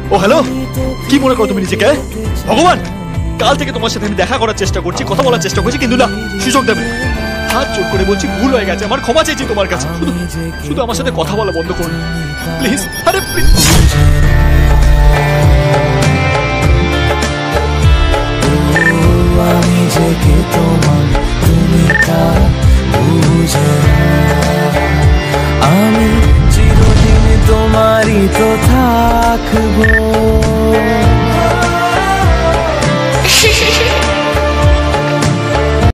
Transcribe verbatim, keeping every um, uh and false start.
ও hello, কি মনে করো তুমি নিজেকে? ভগবান, কাল থেকে তোমার সাথে আমি দেখা করার চেষ্টা করছি, কথা বলার চেষ্টা করছি, কিন্তু না, সুযোগ দেবে। হাত জোর করে বলছি, ভুল হয়ে গেছে আমার, ক্ষমা চাইছি তোমার কাছে। শুধু শুধু আমার সাথে কথা বলা বন্ধ করুন প্লিজ। আরে প্লিজ। আমি যে কে তোমার, তুমি তা বুঝে না। আমি চিরদিন তোমারই তো থাকবো।